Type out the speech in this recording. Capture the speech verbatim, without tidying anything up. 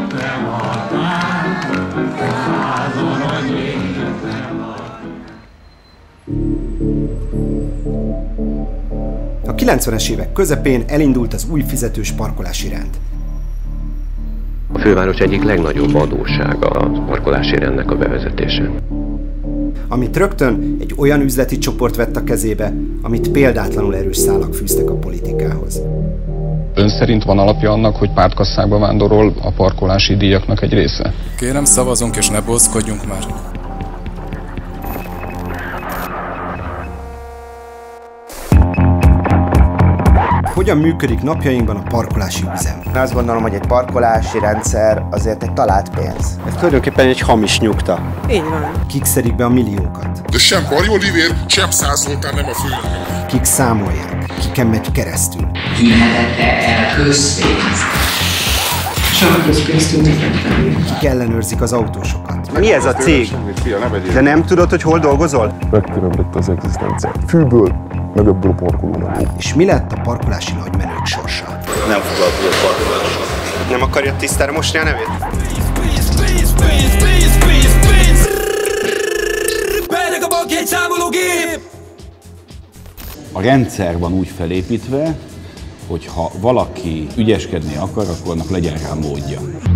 A kilencvenes évek közepén elindult az új fizetős parkolási rend. A főváros egyik legnagyobb adóssága a parkolási rendnek a bevezetése. Amit rögtön egy olyan üzleti csoport vett a kezébe, amit példátlanul erős szálak fűztek a politikához. Ön szerint van alapja annak, hogy pártkasszákba vándorol a parkolási díjaknak egy része? Kérem, szavazunk és ne boszkodjunk már. Hogyan működik napjainkban a parkolási üzem? Azt gondolom, hogy egy parkolási rendszer azért egy talált pénz. Ez tulajdonképpen egy hamis nyugta. Így van. Kik szedik be a milliókat? De sem Barjó Olivér, sem Szász Zoltán nem a főnök. Kik számolják? Kiken megy keresztül? Tűnhetette el közpénzt. Csak közpénzt tűnhetett el. Kik ellenőrzik az autósokat? Mi ez a cég? De nem tudod, hogy hol dolgozol? Megteremtette az egzisztenciát. Fülből, meg ebből a parkolónak. És mi lett a parkolási nagymenők sorsa? Nem foglalkozott parkolással. Nem akarja tisztára mosni a nevét? A rendszer van úgy felépítve, hogy ha valaki ügyeskedni akar, akkor annak legyen rá módja.